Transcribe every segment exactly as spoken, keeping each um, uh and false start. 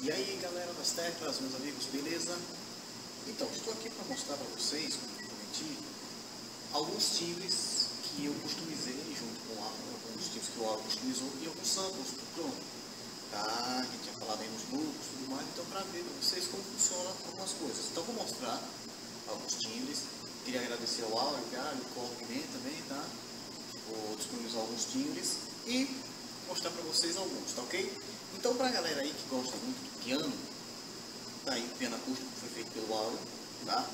E aí galera das teclas, meus amigos, beleza? Então, estou aqui para mostrar para vocês, como eu prometi, alguns timbres que eu customizei junto com alguns timbres que o Auro customizou e alguns samples do Chrome, tá? Que tinha falado aí nos grupos e tudo mais, então para ver para vocês como funciona algumas coisas. Então vou mostrar alguns timbres, queria agradecer ao Auro, ao Corpman também, tá? Vou disponibilizar alguns timbres e mostrar para vocês alguns, tá ok? Então, para a galera aí que gosta muito do piano, tá aí o piano acústico que foi feito pelo Auro, tá?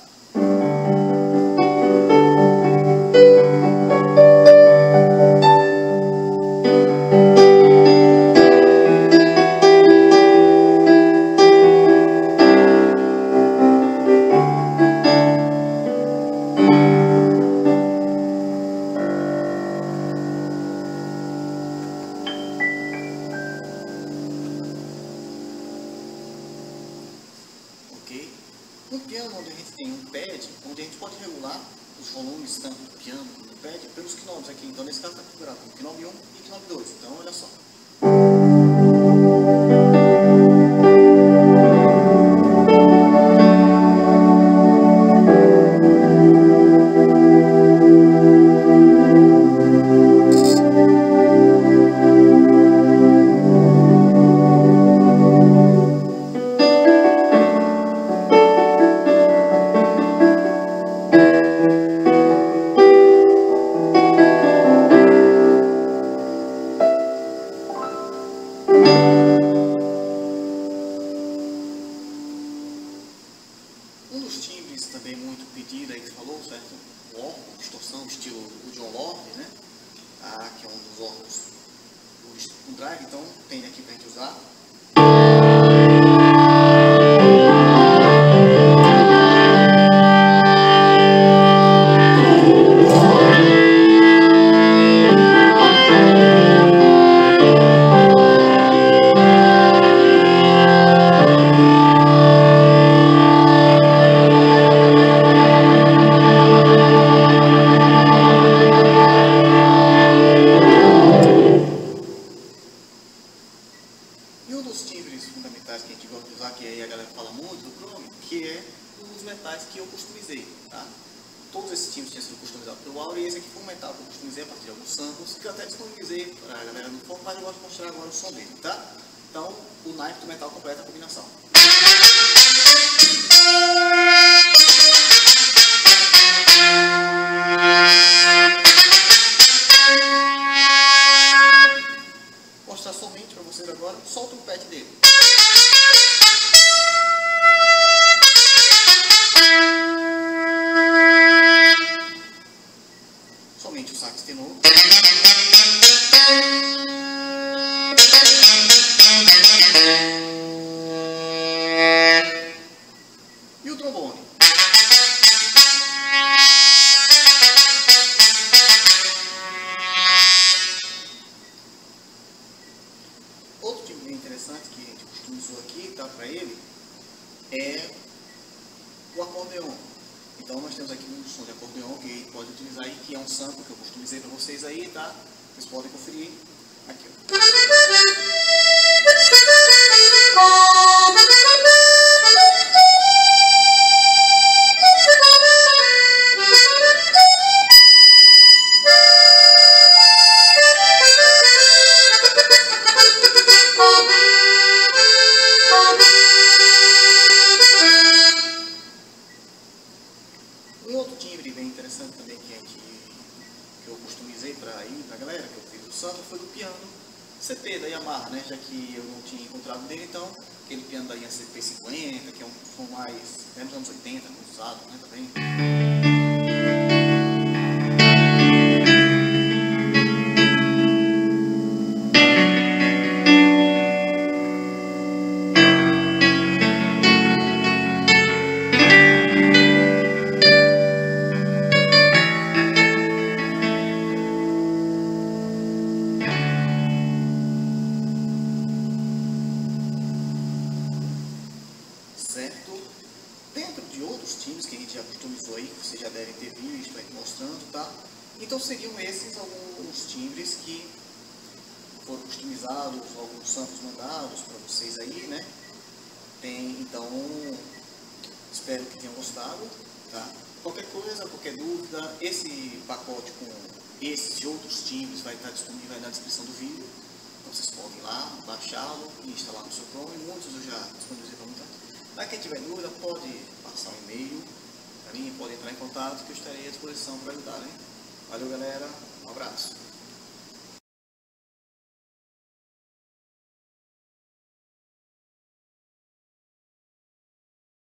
Um piano onde a gente tem um pad, onde a gente pode regular os volumes tanto do piano como do pad pelos knobs aqui. Então nesse caso está configurado como knob um e knob dois. Então olha só. Um dos timbres também muito pedido aí que falou, certo? O órgão, distorção, estilo o John Lord, né? Ah, que é um dos órgãos, o drag, então tem aqui pra gente usar. E um dos timbres fundamentais que a gente gosta de usar, que aí a galera fala muito do Chrome, que é um dos metais que eu customizei, tá? Todos esses timbres tinham sido customizados pelo Auro e esse aqui foi um metal que eu customizei a partir de alguns samples, que eu até disponibilizei para a galera no foco, mas eu gosto de mostrar agora o som dele, tá? Então, o naipe do metal completa a combinação. Mostrar somente para vocês agora, solta o pad dele. Somente o sax tenor. E o trombone. Outro timbre bem interessante que a gente customizou aqui, tá, para ele, é o acordeon. Então nós temos aqui um som de acordeon que a gente pode utilizar aí, que é um sample que eu customizei para vocês aí, tá? Vocês podem conferir aqui, ó. Um outro timbre bem interessante também que, a gente, que eu customizei para ir para a galera, que eu fiz o sample, foi do piano C P da Yamaha, né? Já que eu não tinha encontrado dele, então aquele piano da linha C P cinquenta, que é um som mais é dos anos oitenta, muito usado, né? Também. Certo? Dentro de outros timbres que a gente já customizou aí, que vocês já devem ter visto aí mostrando, tá? Então seriam esses alguns timbres que foram customizados, alguns samples mandados para vocês aí, né? Tem, então, espero que tenham gostado, tá? Qualquer coisa, qualquer dúvida, esse pacote com esses e outros times vai estar disponível aí na descrição do vídeo. Então vocês podem ir lá, baixá-lo e instalar no seu Chrome. Muitos eu já disponibilizei para muita. Para quem tiver dúvida, pode passar um e-mail para mim, pode entrar em contato que eu estarei à disposição para ajudar, né? Valeu, galera. Um abraço.